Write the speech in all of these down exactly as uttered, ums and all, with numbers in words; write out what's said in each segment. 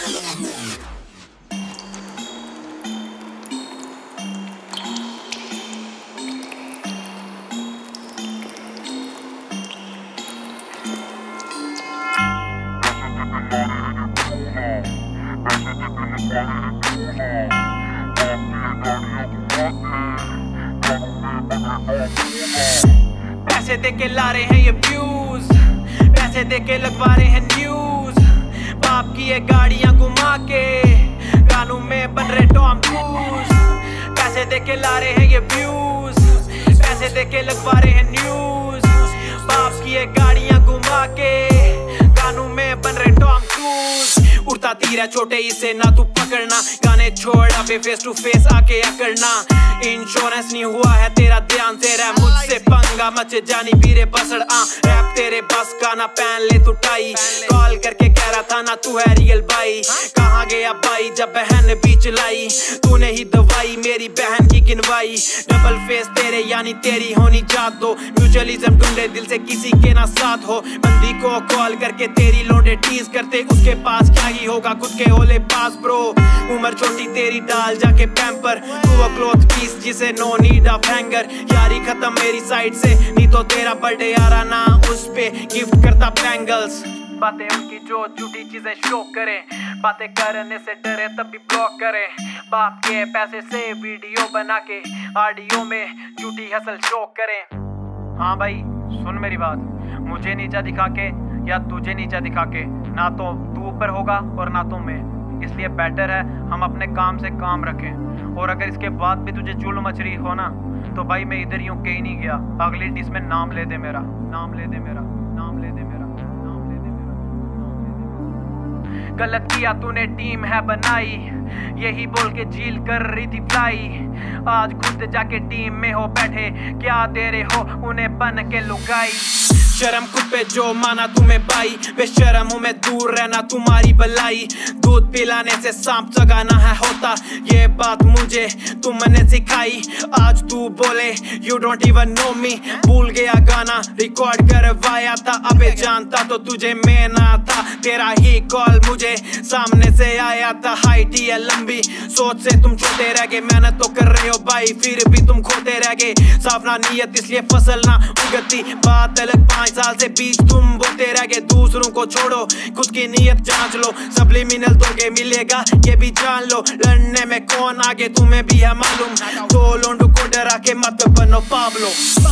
पैसे दे के ला रहे हैं ये व्यूज, पैसे दे के लगवा रहे हैं न्यूज, बाप की ये गाड़ियां घुमा के गानों में बन रहे टॉम क्रूज। पैसे दे के ला रहे हैं ये व्यूज, पैसे दे के लगवा रहे हैं न्यूज, बाप की ये गाड़ियां घुमा के गानों में बन रहे टॉम क्रूज। उड़ता तीर है छोटे इसे ना तू पकड़ना, गाने छोड़ अबे फेस टू फेस आके अकड़ना। इंश्योरेंस नहीं हुआ है तेरा ध्यान से रह, मुझसे पंगा मचे जानी पीरे बसड़ आ। रैप तेरे बस का ना पहन ले तू टाई, कॉल करके कह रहा था ना तू है रियल भाई। कहाँ गया भाई जब बहन बीच लाई, तूने ही दवाई मेरी बहन की गिनवाई। डबल फेस तेरे यानी तेरी होनी जात दो, म्यूचुअलिज्म ढूंढे दिल से किसी के ना साथ हो। बंदी को कॉल करके तेरी लोडे टीज करते, उसके पास क्या ही होगा खुद के होले पास ब्रो। उम्र छोटी तेरी डाल जाके पैम्पर, तू वो क्लॉथ पीस जिसे नो नीड ऑफ हैंगर। यारी खत्म मेरी साइड से, नहीं तो तेरा बर्थडे यारा ना उस पे गिफ्ट करता बैंगल्स। बातें उनकी जो झूठी चीजें शो करे, बातें करने से डरे तब भी ब्लॉक करे। बाप के पैसे से वीडियो बना के ऑडियो में झूठी हसल शो करे। हाँ भाई सुन मेरी बात, मुझे नीचा दिखा के या तुझे नीचा दिखा के ना तो तू ऊपर होगा और ना तो मैं। इसलिए बेटर है हम अपने काम से काम रखें, और अगर इसके बाद भी तुझे चुल मचरी हो ना तो भाई मैं इधर यूं कहीं नहीं गया। अगली डिस में नाम ले दे मेरा, नाम ले दे मेरा, नाम ले दे मेरा, नाम ले दे मेरा, नाम ले दे मेरा। गलत किया तूने टीम है बनाई, यही बोल के झील कर रही थी फ्लाई। आज खुद जाके टीम में हो बैठे, क्या दे रहे हो उन्हें बन के लुगाई। शर्म खुद पे जो माना तुम्हें भाई, बेशर्म हूँ मैं दूर रहना तुम्हारी भलाई। दूध पिलाने से सांप जगाना है होता, ये बात मुझे तुमने सिखाई। आज तू बोले you don't even know me, भूल गया गाना रिकॉर्ड करवाया था। अबे जानता तो तुझे मैं ना था, तेरा ही कॉल मुझे सामने से आया था। हाइट ही है लंबी, सोच से तुम छोटे रह गए, मेहनत तो कर रहे हो भाई फिर भी तुम खोते रह गए। साफ ना नीयत इसलिए फसल ना उगती, बात अलग पांच साल से बीच तुम बोलते रह गए। दूसरों को छोड़ो खुद की नीयत जांच लो, सब्लिमिनल दोगे मिलेगा ये भी जान लो। लड़ने में कौन आगे तुम्हें भी है मालूम, दो लोंडू को डरा के मत बनो पाब्लो।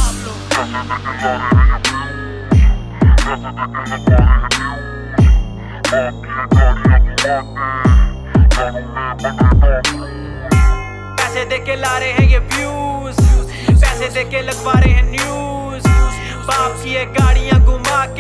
पैसे दे के ला रहे हैं ये व्यूज, पैसे दे के लगवा रहे हैं न्यूज, बाप की ये गाड़ियां घुमा